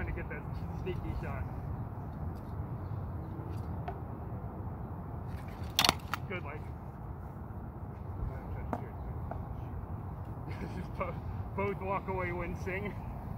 to get that sneaky shot. Good leg. This is both walk away wincing.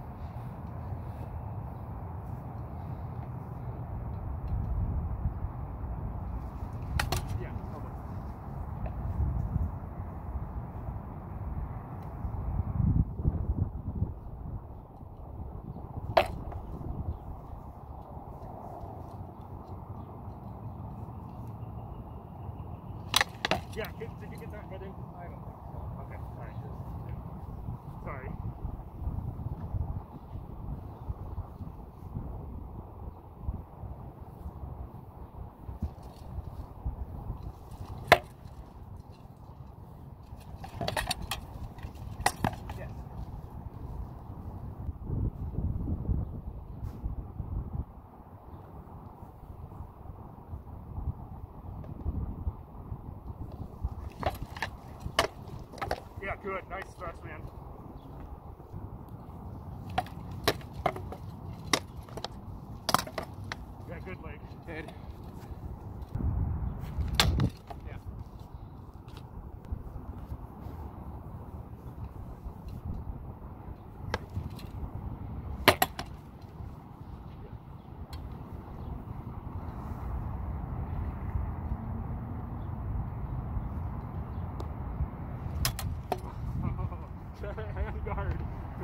Yeah, did you get that head in? I don't think so. Okay, alright. Sorry. Yes. Yeah, good. Nice thrust, man. Yeah, good leg. Head. Yeah. Hand guard.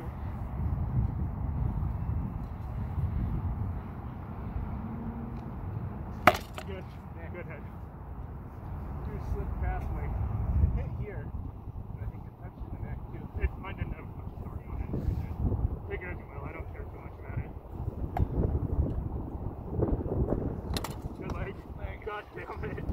Good. Yeah, good head. You slipped past me. It hit here. And I think it touched in the neck too. It might didn't have much story on it. Take it as you will. I don't care too much about it. Good leg. God damn it.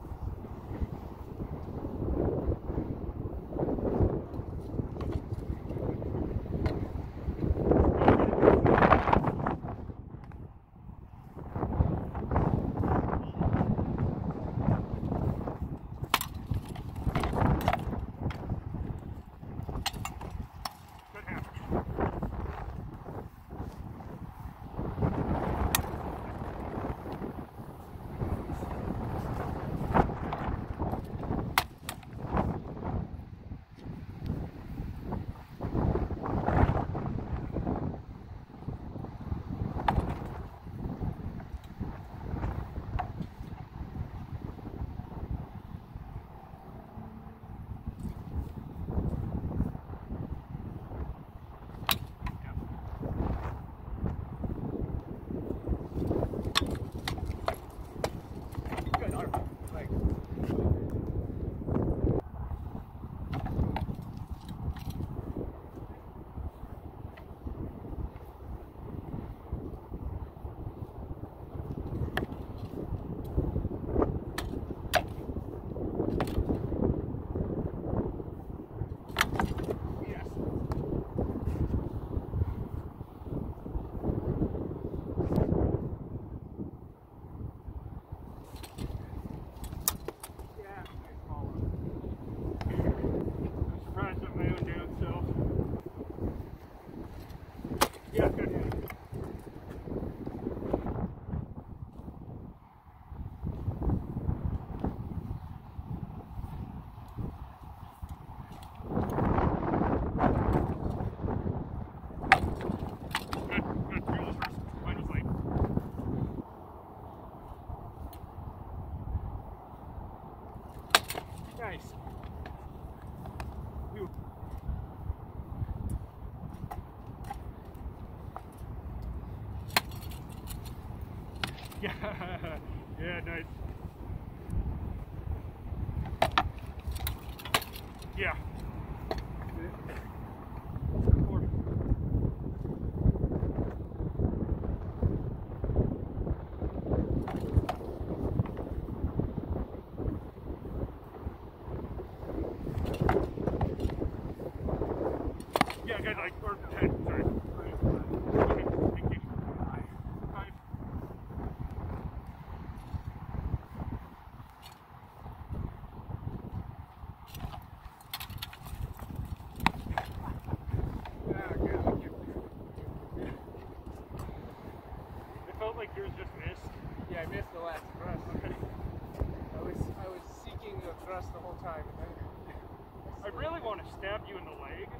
Nice. Yeah, yeah, nice. Yeah. Yeah, good, like, or 10, sorry. Okay, thank you. 5. like yours just missed? Yeah, I missed the last thrust. Okay. I was seeking the thrust the whole time, and then I really want to stab you in the leg.